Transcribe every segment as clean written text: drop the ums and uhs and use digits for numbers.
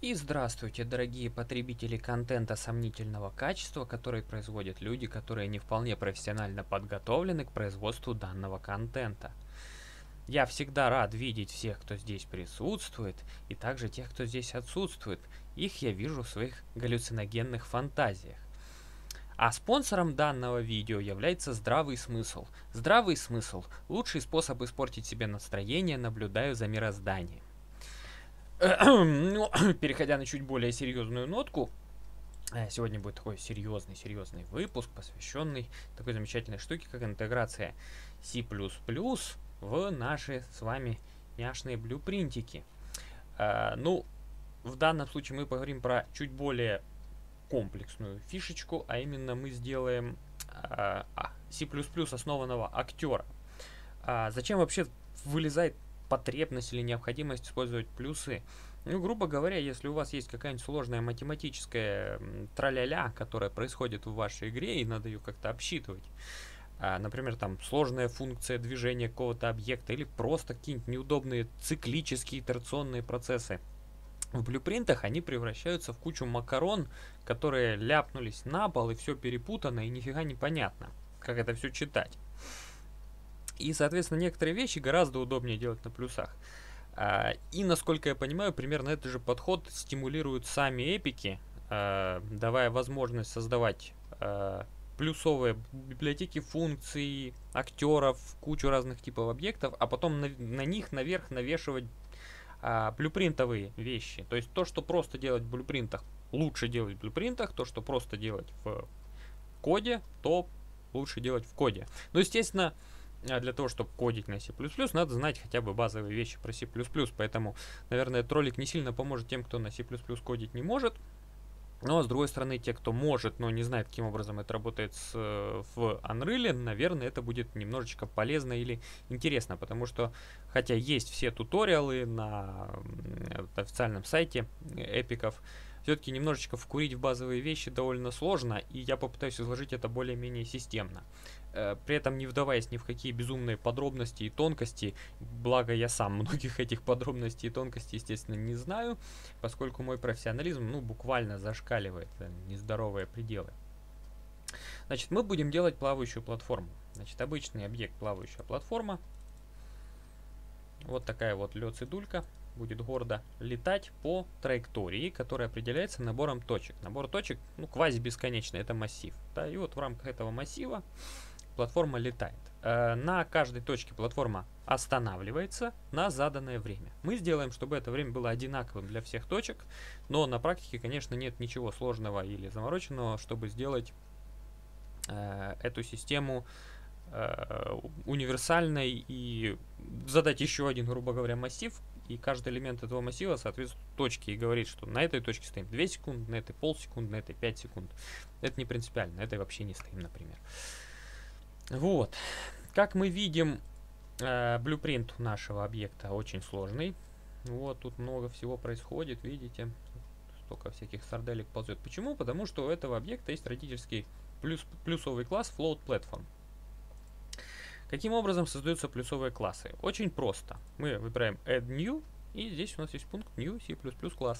И здравствуйте, дорогие потребители контента сомнительного качества, который производят люди, которые не вполне профессионально подготовлены к производству данного контента. Я всегда рад видеть всех, кто здесь присутствует, и также тех, кто здесь отсутствует. Их я вижу в своих галлюциногенных фантазиях. А спонсором данного видео является здравый смысл. Здравый смысл – лучший способ испортить себе настроение, наблюдая за мирозданием. Ну, переходя на чуть более серьезную нотку, сегодня будет такой серьезный выпуск, посвященный такой замечательной штуке, как интеграция C++ в наши с вами няшные блюпринтики. Ну, в данном случае мы поговорим про чуть более комплексную фишечку, а именно мы сделаем C++ основанного актера. Зачем вообще вылезает потребность или необходимость использовать плюсы? Ну, грубо говоря, если у вас есть какая-нибудь сложная математическая траля-ля, которая происходит в вашей игре, и надо ее как-то обсчитывать, например, там сложная функция движения какого-то объекта, или просто какие-нибудь неудобные циклические итерационные процессы, в блюпринтах они превращаются в кучу макарон, которые ляпнулись на пол, и все перепутано, и нифига не понятно, как это все читать. И, соответственно, некоторые вещи гораздо удобнее делать на плюсах. И, насколько я понимаю, примерно этот же подход стимулируют сами эпики, давая возможность создавать плюсовые библиотеки функций, актеров, кучу разных типов объектов, а потом на них наверх навешивать блюпринтовые вещи. То есть то, что просто делать в блюпринтах, лучше делать в блюпринтах, то, что просто делать в коде, то лучше делать в коде. Но, естественно, для того, чтобы кодить на C++, надо знать хотя бы базовые вещи про C++, поэтому, наверное, этот ролик не сильно поможет тем, кто на C++ кодить не может. Но, с другой стороны, те, кто может, но не знает, каким образом это работает в Unreal, наверное, это будет немножечко полезно или интересно, потому что, хотя есть все туториалы на официальном сайте эпиков, все-таки немножечко вкурить в базовые вещи довольно сложно, и я попытаюсь изложить это более-менее системно. При этом не вдаваясь ни в какие безумные подробности и тонкости, благо я сам многих этих подробностей и тонкостей, естественно, не знаю, поскольку мой профессионализм, буквально зашкаливает нездоровые пределы. Значит, мы будем делать плавающую платформу. Значит, обычный объект плавающая платформа. Вот такая вот лед-цидулька будет гордо летать по траектории, которая определяется набором точек. Набор точек, квази-бесконечный, это массив. Да, и вот в рамках этого массива платформа летает. На каждой точке платформа останавливается на заданное время. Мы сделаем, чтобы это время было одинаковым для всех точек, но на практике, конечно, нет ничего сложного или замороченного, чтобы сделать эту систему универсальной и задать еще один, грубо говоря, массив, и каждый элемент этого массива соответствует точке и говорит, что на этой точке стоим 2 секунды, на этой полсекунды, на этой 5 секунд. Это не принципиально, на этой вообще не стоим, например. Вот. Как мы видим, блюпринт нашего объекта очень сложный. Вот, тут много всего происходит, видите. Столько всяких сарделек ползет. Почему? Потому что у этого объекта есть родительский плюсовый класс Float Platform. Каким образом создаются плюсовые классы? Очень просто. Мы выбираем Add New, и здесь у нас есть пункт New C++ класс.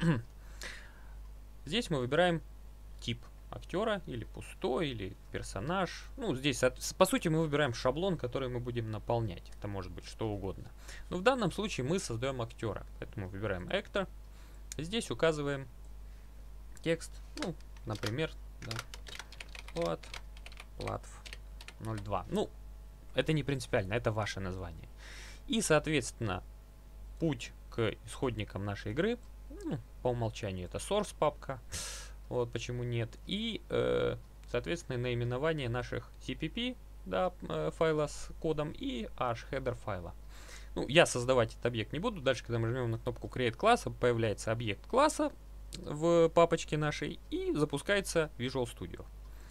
Здесь мы выбираем тип актера, или пустой, или персонаж. Здесь, по сути, мы выбираем шаблон, который мы будем наполнять. Это может быть что угодно. Но в данном случае мы создаем актера. Поэтому выбираем Actor. Здесь указываем текст, например, да, platv 02. Это не принципиально, это ваше название. И, соответственно, путь к исходникам нашей игры, по умолчанию это source папка, вот почему нет. И, соответственно, наименование наших CPP, да, файла с кодом и header файла. Я создавать этот объект не буду. Дальше, когда мы жмем на кнопку Create класса, появляется объект класса в папочке нашей и запускается Visual Studio.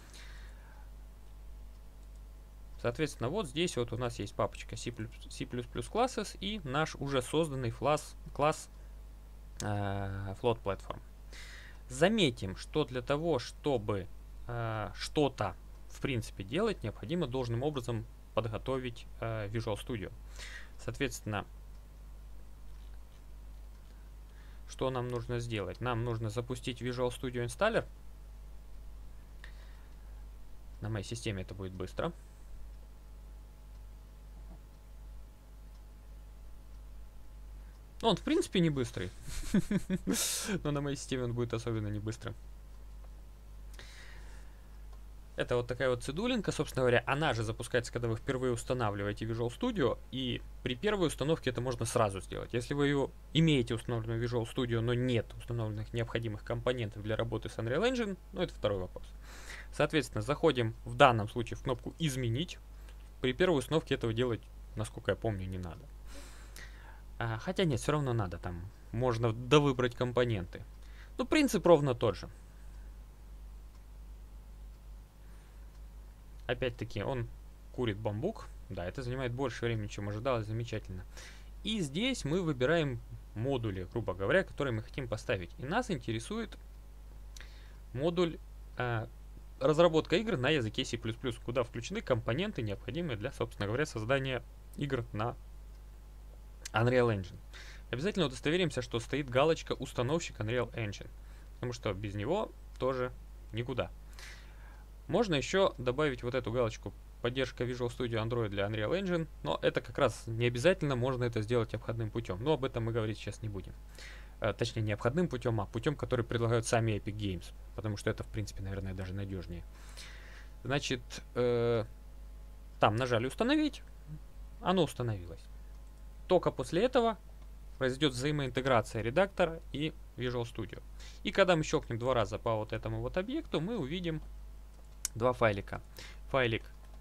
Соответственно, вот здесь вот у нас есть папочка C++ Classes и наш уже созданный класс Float Platform. Заметим, что для того, чтобы что-то в принципе делать, необходимо должным образом подготовить Visual Studio. Соответственно, что нам нужно сделать? Нам нужно запустить Visual Studio Installer. На моей системе это будет быстро. Он, в принципе, не быстрый. Но на моей системе он будет особенно не быстрым. Это вот такая вот цедулинка, собственно говоря. Она же запускается, когда вы впервые устанавливаете Visual Studio. И при первой установке это можно сразу сделать. Если вы ее имеете установленную Visual Studio, но нет установленных необходимых компонентов для работы с Unreal Engine, ну это второй вопрос. Соответственно, заходим в данном случае в кнопку «Изменить». При первой установке этого делать, насколько я помню, не надо. Хотя нет, все равно надо, там можно довыбрать компоненты. Но принцип ровно тот же. Опять-таки он курит бамбук. Да, это занимает больше времени, чем ожидалось, замечательно. И здесь мы выбираем модули, грубо говоря, которые мы хотим поставить. И нас интересует модуль разработка игр на языке C++, куда включены компоненты, необходимые для, собственно говоря, создания игр на Unreal Engine. Обязательно удостоверимся, что стоит галочка «Установщик Unreal Engine», потому что без него тоже никуда. Можно еще добавить вот эту галочку «Поддержка Visual Studio Android для Unreal Engine», но это как раз не обязательно, можно это сделать обходным путем. Но об этом мы говорить сейчас не будем. Точнее, не обходным путем, а путем, который предлагают сами Epic Games, потому что это, в принципе, наверное, даже надежнее. Значит, там нажали «Установить», оно установилось. Только после этого произойдет взаимоинтеграция редактора и Visual Studio. И когда мы щелкнем два раза по вот этому вот объекту, мы увидим два файлика. Файлик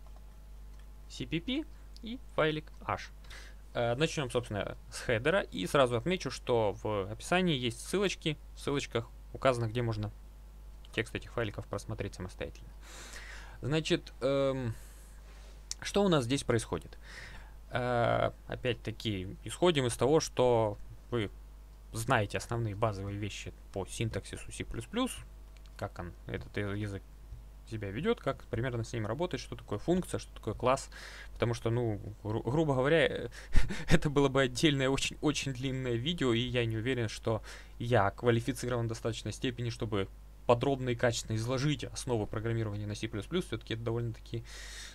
CPP и файлик H. Начнем, собственно, с хедера. И сразу отмечу, что в описании есть ссылочки. В ссылочках указано, где можно текст этих файликов просмотреть самостоятельно. Значит, что у нас здесь происходит? Опять-таки, исходим из того, что вы знаете основные базовые вещи по синтаксису C++, как он, этот язык себя ведет, как примерно с ним работает, что такое функция, что такое класс. Потому что, ну, грубо говоря, это было бы отдельное очень длинное видео, и я не уверен, что я квалифицирован в достаточной степени, чтобы подробно и качественно изложить основы программирования на C++. Все-таки это довольно-таки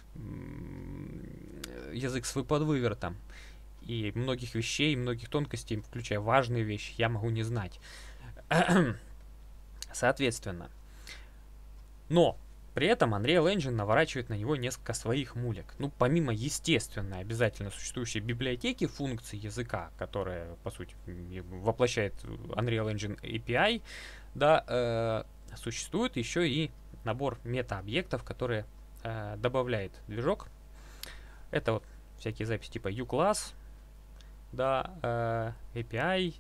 язык с подвывертом. И многих вещей, многих тонкостей, включая важные вещи, я могу не знать. Соответственно. Но при этом Unreal Engine наворачивает на него несколько своих мулек. Ну, помимо естественно обязательно существующей библиотеки функций языка, которая, по сути, воплощает Unreal Engine API, да, существует еще и набор мета-объектов, которые добавляет движок. Это вот всякие записи типа uClass, да, API,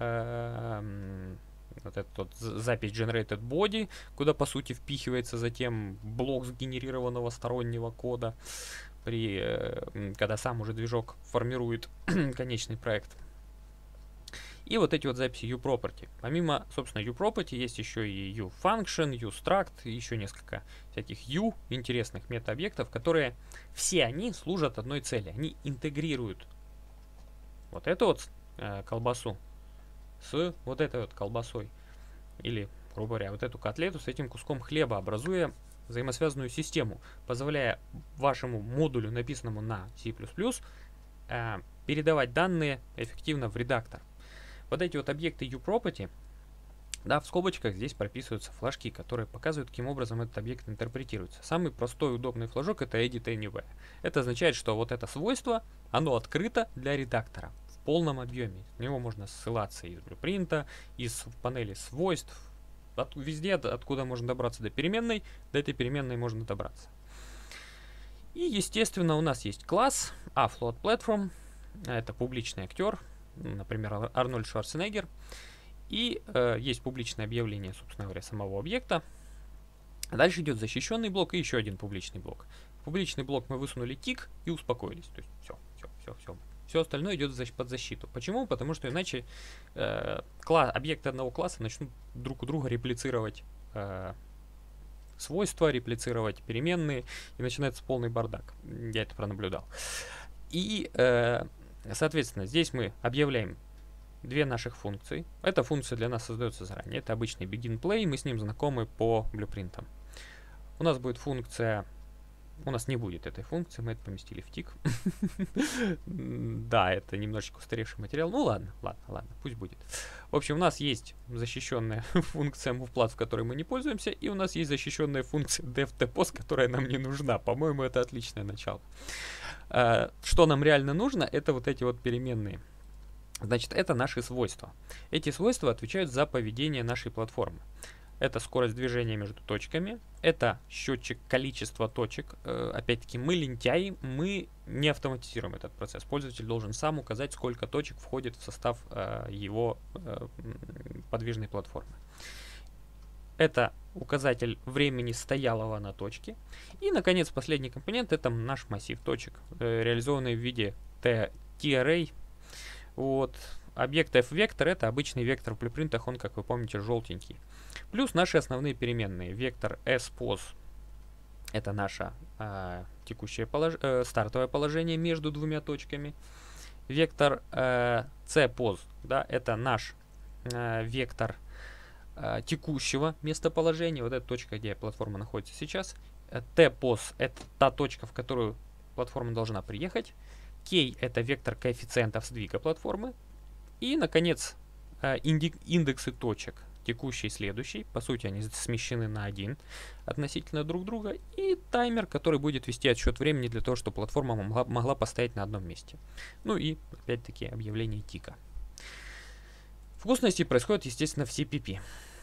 вот этот вот запись generated body, куда по сути впихивается затем блок сгенерированного стороннего кода, когда сам уже движок формирует конечный проект. И вот эти вот записи uProperty. Помимо, собственно, uProperty есть еще и uFunction, uStruct, и еще несколько всяких интересных мета-объектов, которые все они служат одной цели. Они интегрируют вот эту вот колбасу с вот этой вот колбасой. Или, грубо говоря, вот эту котлету с этим куском хлеба, образуя взаимосвязанную систему, позволяя вашему модулю, написанному на C++, передавать данные эффективно в редактор. Вот эти вот объекты uProperty, да, в скобочках здесь прописываются флажки, которые показывают, каким образом этот объект интерпретируется. Самый простой удобный флажок — это Edit Anywhere. Это означает, что вот это свойство, оно открыто для редактора в полном объеме. На него можно ссылаться из блюпринта, из панели свойств, везде, откуда можно добраться до переменной, до этой переменной можно добраться. И, естественно, у нас есть класс Float Platform, это публичный актер, например, Арнольд Шварценеггер. И есть публичное объявление, собственно говоря, самого объекта. Дальше идет защищенный блок и еще один публичный блок. В публичный блок мы высунули тик и успокоились. То есть все. Все остальное идет под защиту. Почему? Потому что иначе объекты одного класса начнут друг у друга реплицировать свойства, реплицировать переменные, и начинается полный бардак. Я это пронаблюдал. И, соответственно, здесь мы объявляем две наших функции. Эта функция для нас создается заранее. Это обычный begin play, мы с ним знакомы по блюпринтам. У нас будет функция... У нас не будет этой функции, мы это поместили в тик. Да, это немножечко устаревший материал. Ну ладно, пусть будет. В общем, у нас есть защищенная функция MovePlat, в которой мы не пользуемся, и у нас есть защищенная функция devtpos, которая нам не нужна. По-моему, это отличное начало. Что нам реально нужно, это вот эти вот переменные. Значит, это наши свойства. Эти свойства отвечают за поведение нашей платформы. Это скорость движения между точками, это счетчик количества точек. Опять-таки, мы лентяи, мы не автоматизируем этот процесс. Пользователь должен сам указать, сколько точек входит в состав его подвижной платформы. Это указатель времени стоялого на точке. И, наконец, последний компонент — это наш массив точек, реализованный в виде T-array. Вот. Объект f-вектор — это обычный вектор в блюпринтах, он, как вы помните, желтенький. Плюс наши основные переменные. Вектор spos — это наше текущее стартовое положение между двумя точками. Вектор cpos, да, это наш вектор текущего местоположения. Вот эта точка, где платформа находится сейчас. tpos — это та точка, в которую платформа должна приехать. K — это вектор коэффициентов сдвига платформы. И, наконец, индексы точек, текущий и следующий. По сути, они смещены на 1 относительно друг друга. И таймер, который будет вести отсчет времени для того, чтобы платформа могла постоять на одном месте. Ну и, опять-таки, объявление тика. Вкусности происходят, естественно, в CPP.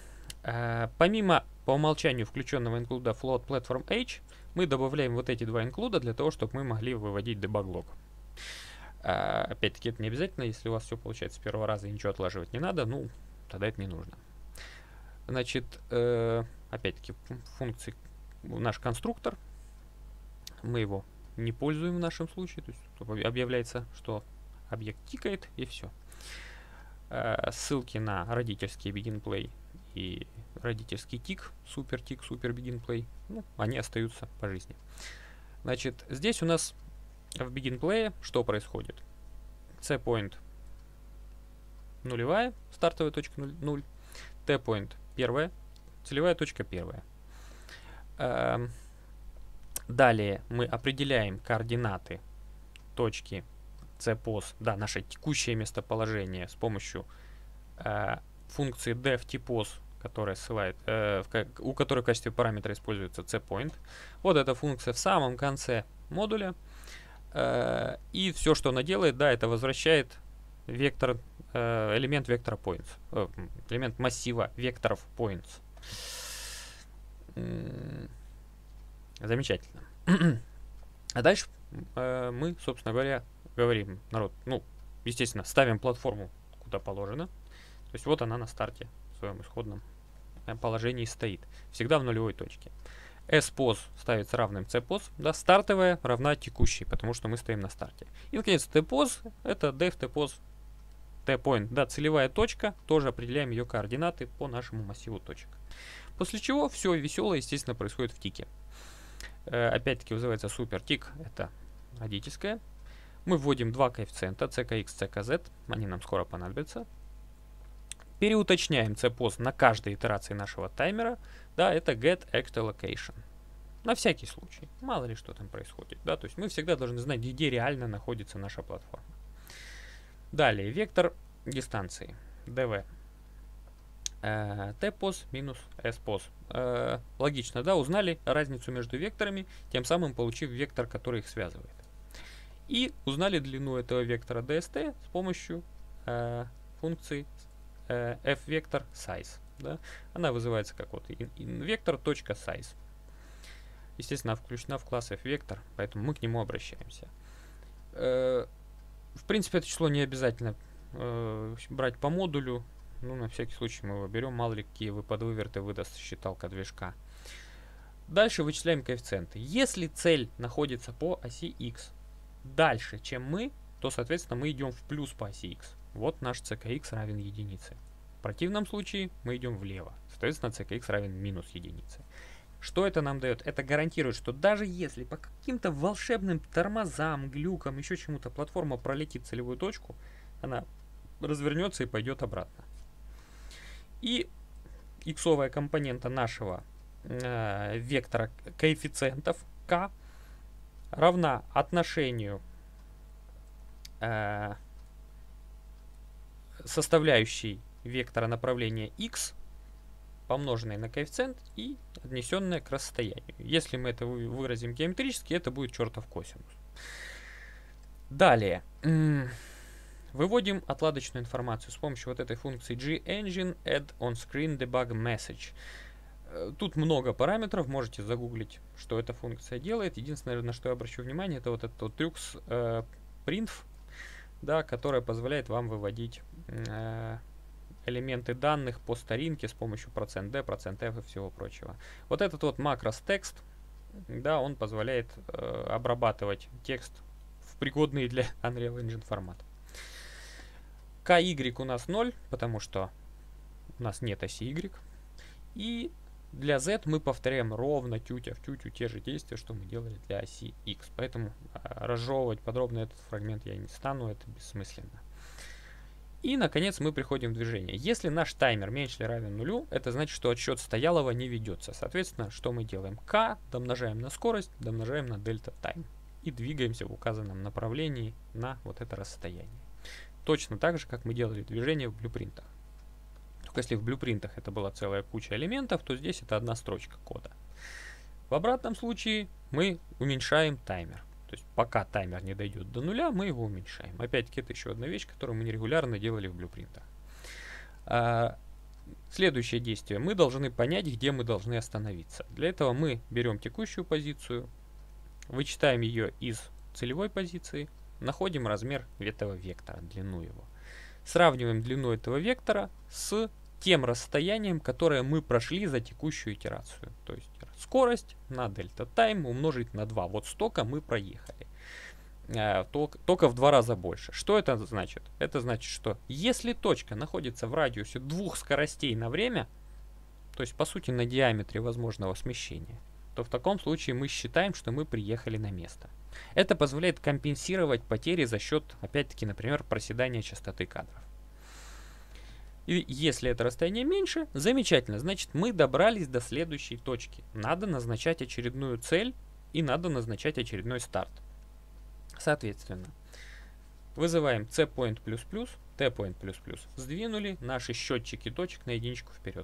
Помимо по умолчанию включенного инклюда float platform age, мы добавляем вот эти два инклюда для того, чтобы мы могли выводить debug-лог. Опять-таки, это не обязательно, если у вас все получается с первого раза и ничего отлаживать не надо, ну, тогда это не нужно. Значит, опять-таки, функции, наш конструктор, мы его не пользуем в нашем случае, то есть объявляется, что объект тикает, и все. Ссылки на родительский begin play и родительский тик, супер тик, супер begin play, ну, они остаются по жизни. Значит, здесь у нас в begin play что происходит? C-point нулевая, стартовая точка 0, T-point первая, целевая точка первая. Далее мы определяем координаты точки cpos, да, наше текущее местоположение с помощью функции devtpos, которая ссылает, у которой в качестве параметра используется C-point. Вот эта функция в самом конце модуля. И все, что она делает, да, это возвращает вектор, элемент вектора points, элемент массива векторов points. Замечательно. А дальше мы, собственно говоря, говорим, народ, ну, естественно, ставим платформу куда положено. То есть вот она на старте в своем исходном положении стоит. Всегда в нулевой точке. spos ставится равным cpos, да, стартовая равна текущей, потому что мы стоим на старте. И, наконец, tpos — это devtpos t-point, да, целевая точка, тоже определяем ее координаты по нашему массиву точек. После чего все веселое, естественно, происходит в тике. Опять-таки вызывается супер тик, это родительская. Мы вводим два коэффициента ckx, ckz, они нам скоро понадобятся. Переуточняем cpos на каждой итерации нашего таймера, да, это get extra location. На всякий случай, мало ли что там происходит, да, то есть мы всегда должны знать, где реально находится наша платформа. Далее, вектор дистанции, dv. tpos минус spos. Логично, да, узнали разницу между векторами, тем самым получив вектор, который их связывает. И узнали длину этого вектора dst с помощью функции f-вектор size. Да? Она вызывается как вот vector.size. Естественно, включена в класс f-вектор, поэтому мы к нему обращаемся. В принципе, это число не обязательно брать по модулю. Ну, на всякий случай мы его берем, мало ли какие подвыверты выдаст считалка движка. Дальше вычисляем коэффициенты. Если цель находится по оси x дальше, чем мы, то, соответственно, мы идем в плюс по оси x. Вот наш ckx равен единице. В противном случае мы идем влево. Соответственно, ckx равен минус единице. Что это нам дает? Это гарантирует, что даже если по каким-то волшебным тормозам, глюкам, еще чему-то платформа пролетит целевую точку, она развернется и пойдет обратно. И иксовая компонента нашего вектора коэффициентов k равна отношению составляющей вектора направления x, помноженной на коэффициент и отнесенное к расстоянию. Если мы это выразим геометрически, это будет чертов косинус. Далее. Выводим отладочную информацию с помощью вот этой функции gEngine add on screen debug message. Тут много параметров, можете загуглить, что эта функция делает. Единственное, на что я обращу внимание, это вот этот вот трюк с printf, да, которая позволяет вам выводить элементы данных по старинке с помощью %d, %f и всего прочего. Вот этот вот макрос текст, да, он позволяет обрабатывать текст в пригодный для Unreal Engine формат. ky у нас 0, потому что у нас нет оси y. И для z мы повторяем ровно тютя в тютю те же действия, что мы делали для оси x. Поэтому разжевывать подробно этот фрагмент я не стану, это бессмысленно. И, наконец, мы приходим в движение. Если наш таймер меньше или равен нулю, это значит, что отсчет стоялого не ведется. Соответственно, что мы делаем? k домножаем на скорость, домножаем на delta time. И двигаемся в указанном направлении на вот это расстояние. Точно так же, как мы делали движение в блюпринтах. Только если в блюпринтах это была целая куча элементов, то здесь это одна строчка кода. В обратном случае мы уменьшаем таймер. То есть пока таймер не дойдет до нуля, мы его уменьшаем. Опять-таки это еще одна вещь, которую мы нерегулярно делали в блюпринтах. Следующее действие. Мы должны понять, где мы должны остановиться. Для этого мы берем текущую позицию, вычитаем ее из целевой позиции, находим размер этого вектора, длину его. Сравниваем длину этого вектора с тем расстоянием, которое мы прошли за текущую итерацию. То есть скорость на delta time умножить на 2. Вот столько мы проехали. Только в 2 раза больше. Что это значит? Это значит, что если точка находится в радиусе 2 скоростей на время, то есть по сути на диаметре возможного смещения, то в таком случае мы считаем, что мы приехали на место. Это позволяет компенсировать потери за счет, опять-таки, например, проседания частоты кадров. И если это расстояние меньше, замечательно, значит мы добрались до следующей точки. Надо назначать очередную цель и надо назначать очередной старт. Соответственно, вызываем cPoint++, tPoint++, сдвинули наши счетчики точек на единичку вперед.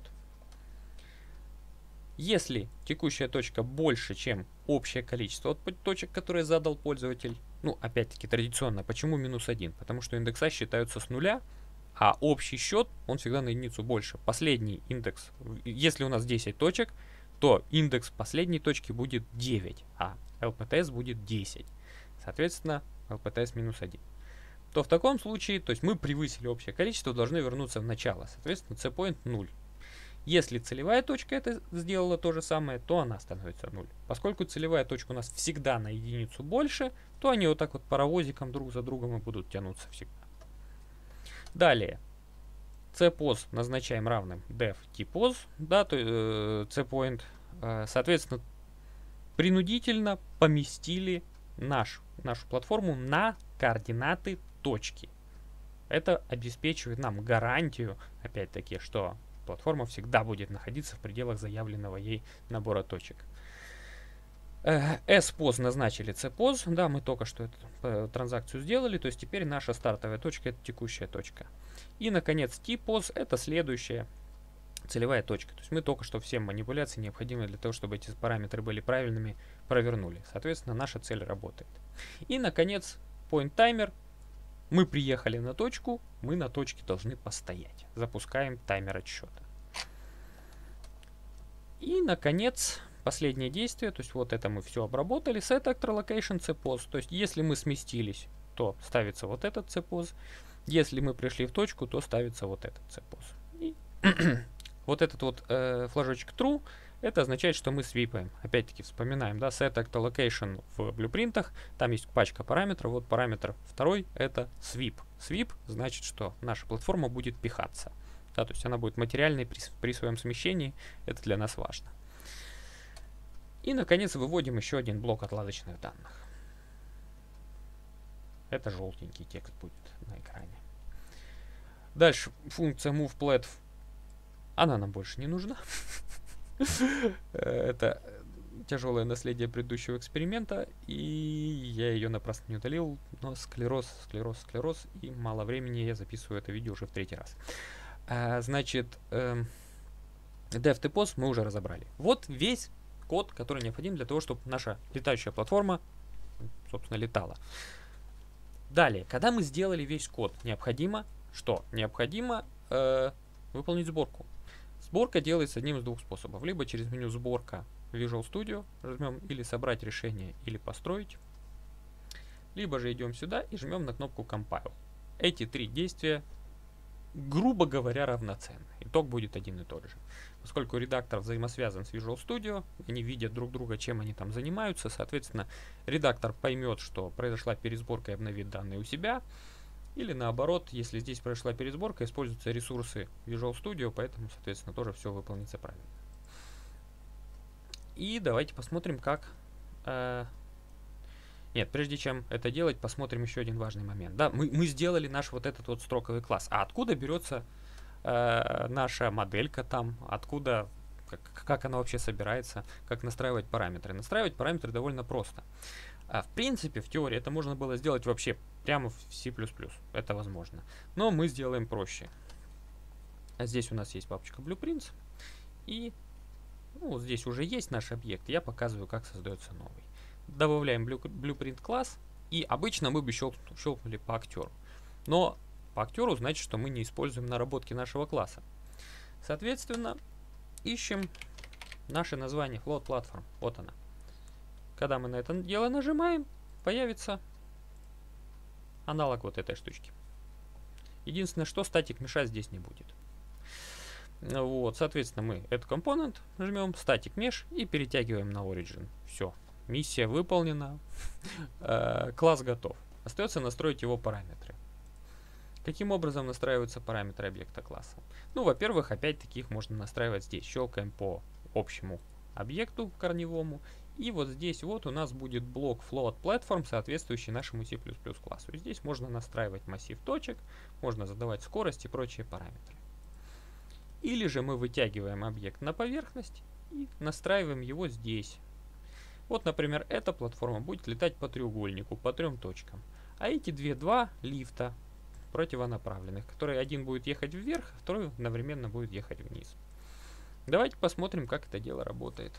Если текущая точка больше, чем общее количество точек, которые задал пользователь, ну, опять-таки, традиционно, почему -1? Потому что индекса считаются с нуля, а общий счет, он всегда на единицу больше. Последний индекс, если у нас 10 точек, то индекс последней точки будет 9, а LPTS будет 10. Соответственно, LPTS -1. То в таком случае, то есть мы превысили общее количество, должны вернуться в начало. Соответственно, cPoint 0. Если целевая точка это сделала то же самое, то она становится 0. Поскольку целевая точка у нас всегда на единицу больше, то они вот так вот паровозиком друг за другом и будут тянуться всегда. Далее. cPos назначаем равным def tPos, да, то cPoint, соответственно, принудительно поместили нашу платформу на координаты точки. Это обеспечивает нам гарантию, опять-таки, что платформа всегда будет находиться в пределах заявленного ей набора точек. spos назначили cPos, да, мы только что эту транзакцию сделали, то есть теперь наша стартовая точка это текущая точка. И, наконец, tPos это следующая целевая точка. То есть мы только что все манипуляции, необходимые для того, чтобы эти параметры были правильными, провернули. Соответственно, наша цель работает. И, наконец, pointTimer. Мы приехали на точку, мы на точке должны постоять. Запускаем таймер отсчета. И, наконец, последнее действие, то есть вот это мы все обработали. setActorLocation cPos. То есть если мы сместились, то ставится вот этот cPos. Если мы пришли в точку, то ставится вот этот cPos. И вот этот вот флажочек true, это означает, что мы свипаем. Опять-таки вспоминаем, да, setActorLocation в блюпринтах, там есть пачка параметров. Вот параметр второй это sweep. Sweep значит, что наша платформа будет пихаться. Да, то есть она будет материальной при своем смещении. Это для нас важно. И, наконец, выводим еще один блок отладочных данных. Это желтенький текст будет на экране. Дальше функция movePlat, она нам больше не нужна. Это тяжелое наследие предыдущего эксперимента, и я ее напрасно не удалил, но склероз, и мало времени, я записываю это видео уже в 3-й раз. Значит, DevTPOS мы уже разобрали. Вот весь код, который необходим для того, чтобы наша летающая платформа, собственно, летала. Далее, когда мы сделали весь код, необходимо что? Необходимо выполнить сборку. Сборка делается одним из двух способов. Либо через меню «Сборка» Visual Studio жмем, или «Собрать решение», или «Построить». Либо же идем сюда и жмем на кнопку «Compile». Эти 3 действия, грубо говоря, равноценны. Итог будет один и тот же. Поскольку редактор взаимосвязан с Visual Studio, они видят друг друга, чем они там занимаются, соответственно, редактор поймет, что произошла пересборка и обновит данные у себя. Или наоборот, если здесь произошла пересборка, используются ресурсы Visual Studio, поэтому, соответственно, тоже все выполнится правильно. И давайте посмотрим, как... Нет, прежде чем это делать, посмотрим еще один важный момент. Да, мы сделали наш вот этот вот строковый класс. А откуда берется наша моделька там? Откуда, как она вообще собирается? Как настраивать параметры? Настраивать параметры довольно просто. В принципе, в теории это можно было сделать вообще прямо в C++. Это возможно. Но мы сделаем проще. Здесь у нас есть папочка Blueprints. И вот здесь уже есть наш объект. Я показываю, как создается новый. Добавляем Blueprint класс. И обычно мы бы щелкнули по актеру. Но по актеру значит, что мы не используем наработки нашего класса. Соответственно, ищем наше название Float Platform. Вот она. Когда мы на это дело нажимаем, появится аналог вот этой штучки. Единственное, что статик меша здесь не будет. Вот, соответственно, мы этот компонент жмем, static mesh и перетягиваем на origin. Все, миссия выполнена, класс готов. Остается настроить его параметры. Каким образом настраиваются параметры объекта класса? Ну, во-первых, опять-таки их можно настраивать здесь. Щелкаем по общему объекту корневому. И вот здесь вот у нас будет блок Float Platform, соответствующий нашему C++ классу. И здесь можно настраивать массив точек, можно задавать скорость и прочие параметры. Или же мы вытягиваем объект на поверхность и настраиваем его здесь. Вот, например, эта платформа будет летать по треугольнику, по 3 точкам. А эти два лифта противонаправленных, которые один будет ехать вверх, а второй одновременно будет ехать вниз. Давайте посмотрим, как это дело работает.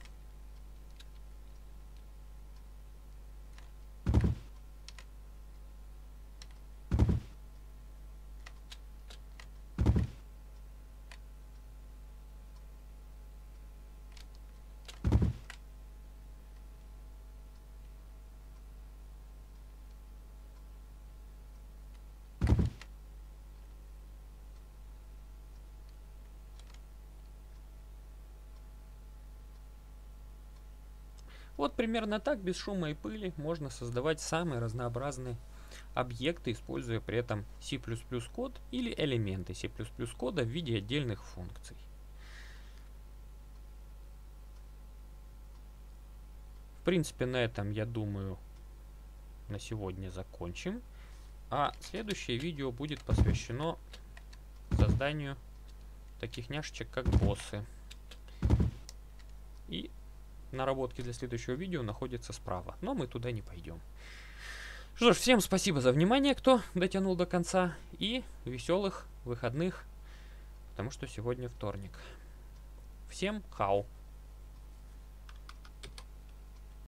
Вот примерно так, без шума и пыли, можно создавать самые разнообразные объекты, используя при этом C++ код или элементы C++ кода в виде отдельных функций. В принципе, на этом, я думаю, на сегодня закончим. А следующее видео будет посвящено созданию таких няшечек, как боссы. И наработки для следующего видео находятся справа, но мы туда не пойдем. Что ж, всем спасибо за внимание, кто дотянул до конца, и веселых выходных, потому что сегодня вторник. Всем хау!